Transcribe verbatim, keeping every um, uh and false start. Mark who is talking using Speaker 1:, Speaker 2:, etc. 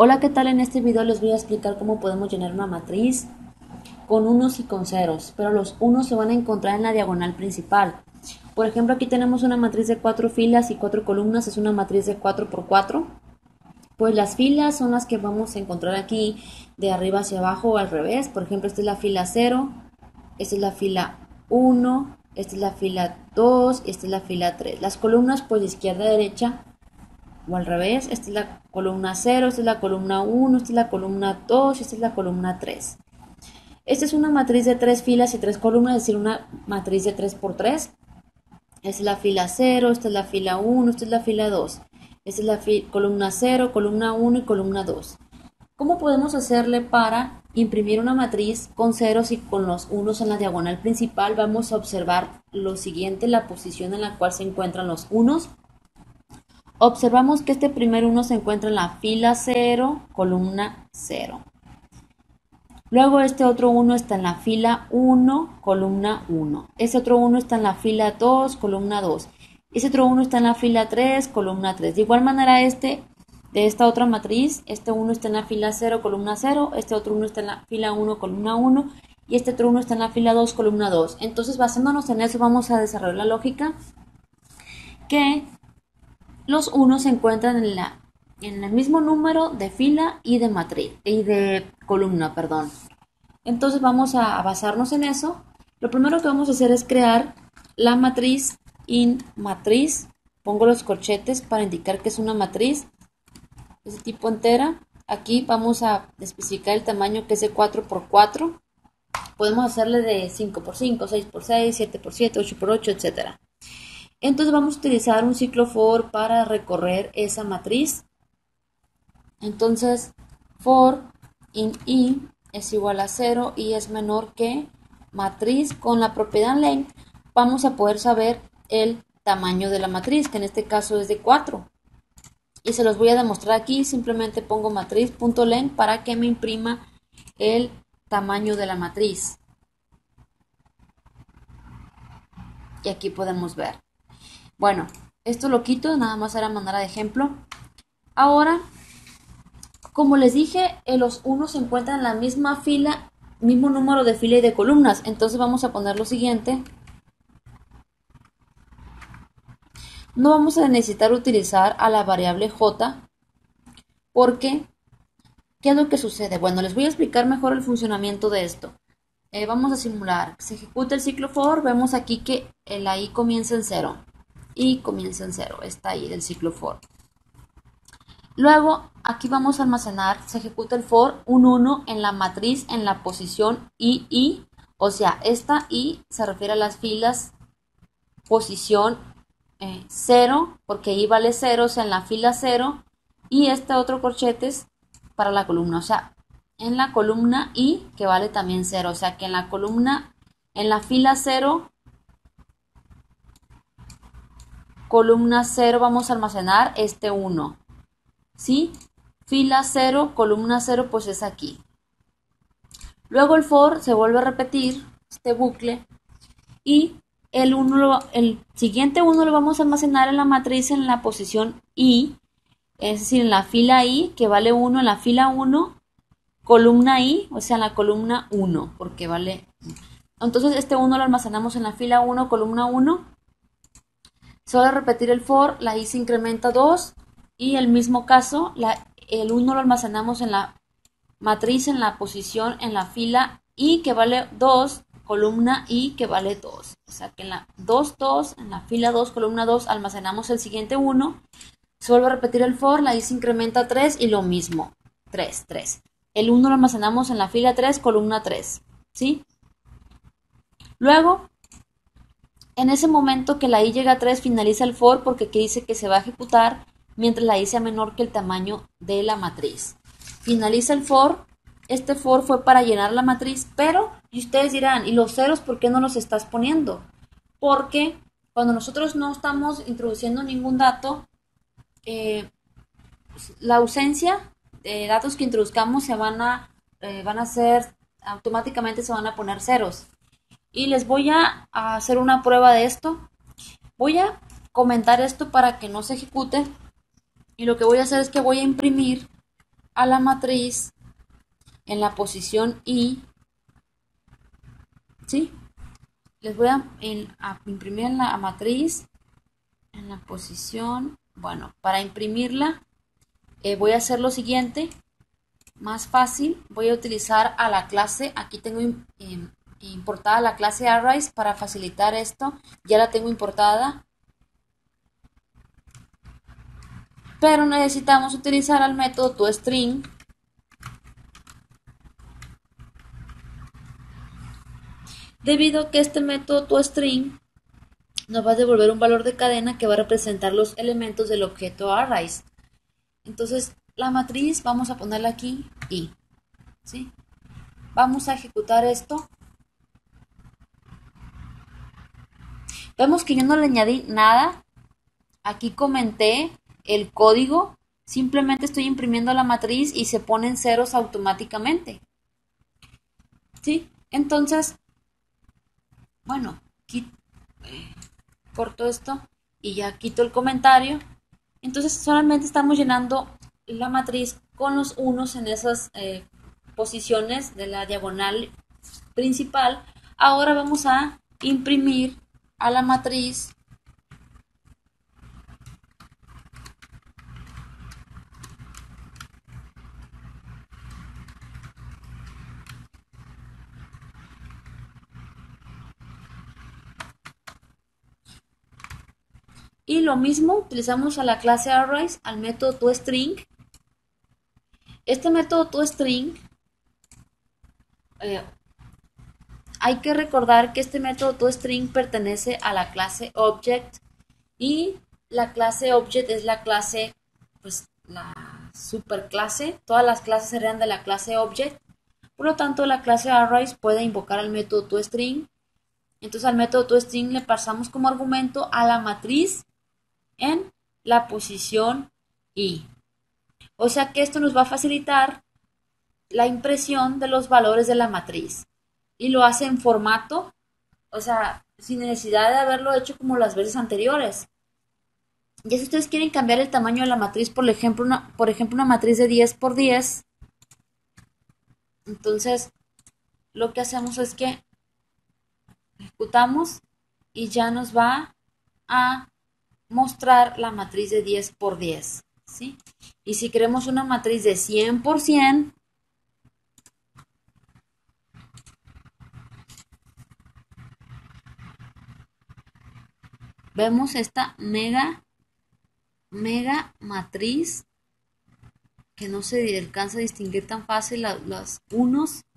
Speaker 1: Hola, ¿qué tal? En este video les voy a explicar cómo podemos llenar una matriz con unos y con ceros, pero los unos se van a encontrar en la diagonal principal. Por ejemplo, aquí tenemos una matriz de cuatro filas y cuatro columnas, es una matriz de cuatro por cuatro. Pues las filas son las que vamos a encontrar aquí de arriba hacia abajo o al revés. Por ejemplo, esta es la fila cero, esta es la fila uno, esta es la fila dos, esta es la fila tres. Las columnas pues de izquierda a derecha o al revés, esta es la columna cero, esta es la columna uno, esta es la columna dos, esta es la columna tres. Esta es una matriz de tres filas y tres columnas, es decir, una matriz de tres por tres. Esta es la fila cero, esta es la fila uno, esta es la fila dos. Esta es la columna cero, columna uno y columna dos. ¿Cómo podemos hacerle para imprimir una matriz con ceros y con los unos en la diagonal principal? Vamos a observar lo siguiente, la posición en la cual se encuentran los unos. Observamos que este primer uno se encuentra en la fila cero, columna cero. Luego este otro uno está en la fila uno, columna uno. Este otro uno está en la fila dos, columna dos. Este otro uno está en la fila tres, columna tres. De igual manera este, de esta otra matriz, este uno está en la fila cero, columna cero. Este otro uno está en la fila uno, columna uno. Y este otro uno está en la fila dos, columna dos. Entonces, basándonos en eso, vamos a desarrollar la lógica que los unos se encuentran en, la, en el mismo número de fila y de matriz y de columna, perdón. Entonces vamos a basarnos en eso. Lo primero que vamos a hacer es crear la matriz in matriz. Pongo los corchetes para indicar que es una matriz de tipo entera. Aquí vamos a especificar el tamaño, que es de cuatro por cuatro. Podemos hacerle de cinco por cinco, seis por seis, siete por siete, ocho por ocho, etcétera. Entonces vamos a utilizar un ciclo for para recorrer esa matriz. Entonces for in i es igual a cero y es menor que matriz. Con la propiedad length vamos a poder saber el tamaño de la matriz, que en este caso es de cuatro. Y se los voy a demostrar aquí. Simplemente pongo matriz.length para que me imprima el tamaño de la matriz. Y aquí podemos ver. Bueno, esto lo quito, nada más era manera de ejemplo. Ahora, como les dije, los unos se encuentran en la misma fila, mismo número de fila y de columnas. Entonces vamos a poner lo siguiente. No vamos a necesitar utilizar a la variable j, porque, ¿qué es lo que sucede? Bueno, les voy a explicar mejor el funcionamiento de esto. Eh, vamos a simular. Se ejecuta el ciclo for, vemos aquí que la i comienza en cero. Y comienza en cero, está ahí del ciclo for. Luego aquí vamos a almacenar, se ejecuta el for, un uno en la matriz en la posición i i, o sea, esta i se refiere a las filas posición eh, cero, porque i vale cero, o sea, en la fila cero, y este otro corchete es para la columna, o sea, en la columna i, que vale también cero, o sea, que en la columna, en la fila cero, columna cero, vamos a almacenar este uno. ¿Sí? Fila cero, columna cero, pues es aquí. Luego el for se vuelve a repetir, este bucle, y el, uno, el siguiente uno lo vamos a almacenar en la matriz en la posición i, es decir, en la fila i, que vale uno, en la fila uno, columna i, o sea, en la columna uno, porque vale. Entonces este uno lo almacenamos en la fila uno, columna uno. Solo repetir el for, la i se incrementa dos. Y el mismo caso, la, el uno lo almacenamos en la matriz, en la posición, en la fila i, que vale dos, columna i, que vale dos. O sea que en la dos, dos, en la fila dos, columna dos, almacenamos el siguiente uno. Se vuelve a repetir el for, la i se incrementa a tres y lo mismo, tres, tres. El uno lo almacenamos en la fila tres, columna tres. ¿Sí? Luego, en ese momento que la i llega a tres, finaliza el for, porque aquí dice que se va a ejecutar mientras la i sea menor que el tamaño de la matriz. Finaliza el for. Este for fue para llenar la matriz, pero, y ustedes dirán, ¿y los ceros por qué no los estás poniendo? Porque cuando nosotros no estamos introduciendo ningún dato, eh, la ausencia de datos que introduzcamos se van a, eh, van a ser, automáticamente se van a poner ceros. Y les voy a, a hacer una prueba de esto. Voy a comentar esto para que no se ejecute. Y lo que voy a hacer es que voy a imprimir a la matriz en la posición I, ¿sí? Les voy a, en, a imprimir en la matriz en la posición, bueno, para imprimirla eh, voy a hacer lo siguiente, más fácil, voy a utilizar a la clase, aquí tengo eh, importada la clase Arrays para facilitar esto, ya la tengo importada, pero necesitamos utilizar al método toString, debido a que este método toString nos va a devolver un valor de cadena que va a representar los elementos del objeto Arrays. Entonces, la matriz vamos a ponerla aquí y, ¿sí? Vamos a ejecutar esto. Vemos que yo no le añadí nada. Aquí comenté el código. Simplemente estoy imprimiendo la matriz y se ponen ceros automáticamente. ¿Sí? Entonces, bueno, aquí, eh, corto esto y ya quito el comentario. Entonces solamente estamos llenando la matriz con los unos en esas eh, posiciones de la diagonal principal. Ahora vamos a imprimir a la matriz y lo mismo utilizamos a la clase Arrays, al método toString. Este método toString eh, hay que recordar que este método toString pertenece a la clase Object y la clase Object es la clase, pues la superclase, todas las clases serían de la clase Object, por lo tanto la clase Arrays puede invocar al método toString, entonces al método toString le pasamos como argumento a la matriz en la posición I, o sea que esto nos va a facilitar la impresión de los valores de la matriz y lo hace en formato, o sea, sin necesidad de haberlo hecho como las veces anteriores. Ya si ustedes quieren cambiar el tamaño de la matriz, por ejemplo, una, por ejemplo, una matriz de diez por diez, entonces lo que hacemos es que ejecutamos y ya nos va a mostrar la matriz de diez por diez, ¿sí? Y si queremos una matriz de cien por cien, vemos esta mega, mega matriz que no se alcanza a distinguir tan fácil los unos